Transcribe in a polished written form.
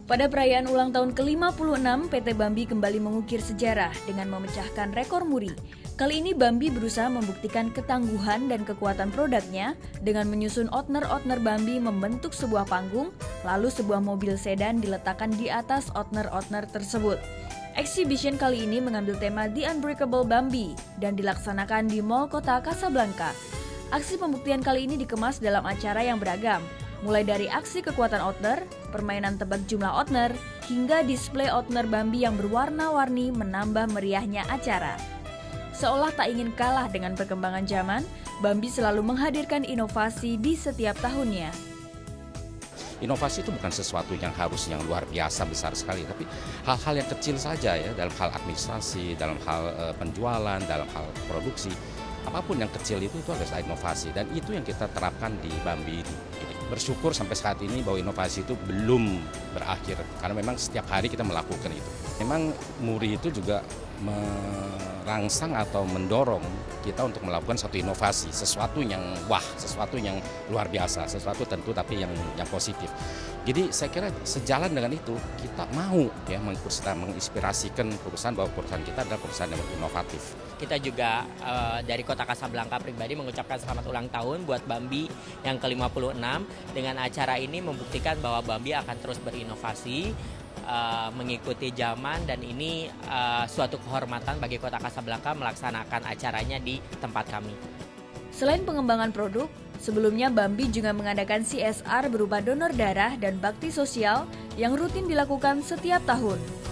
Pada perayaan ulang tahun ke-56, PT Bambi kembali mengukir sejarah dengan memecahkan rekor muri. Kali ini Bambi berusaha membuktikan ketangguhan dan kekuatan produknya dengan menyusun outner-outner Bambi membentuk sebuah panggung, lalu sebuah mobil sedan diletakkan di atas outner-outner tersebut. Exhibition kali ini mengambil tema The Unbreakable Bambi dan dilaksanakan di Mall Kota Casablanca. Aksi pembuktian kali ini dikemas dalam acara yang beragam, mulai dari aksi kekuatan outner, permainan tebak jumlah outner, hingga display outner Bambi yang berwarna-warni menambah meriahnya acara. Seolah tak ingin kalah dengan perkembangan zaman, Bambi selalu menghadirkan inovasi di setiap tahunnya. Inovasi itu bukan sesuatu yang luar biasa besar sekali, tapi hal-hal yang kecil saja ya, dalam hal administrasi, dalam hal penjualan, dalam hal produksi. Apapun yang kecil itu harus ada inovasi, dan itu yang kita terapkan di Bambi ini. Bersyukur sampai saat ini bahwa inovasi itu belum berakhir, karena memang setiap hari kita melakukan itu. Memang muri itu juga merangsang atau mendorong kita untuk melakukan satu inovasi, sesuatu yang sesuatu yang luar biasa, sesuatu tentu tapi yang positif. Jadi saya kira sejalan dengan itu kita mau ya menginspirasikan perusahaan bahwa perusahaan kita adalah perusahaan yang inovatif. Kita juga dari Kota Casablanca pribadi mengucapkan selamat ulang tahun buat Bambi yang ke-56. Dengan acara ini membuktikan bahwa Bambi akan terus berinovasi, mengikuti zaman, dan ini suatu kehormatan bagi Kota Casablanca melaksanakan acaranya di tempat kami. Selain pengembangan produk, sebelumnya Bambi juga mengadakan CSR berupa donor darah dan bakti sosial yang rutin dilakukan setiap tahun.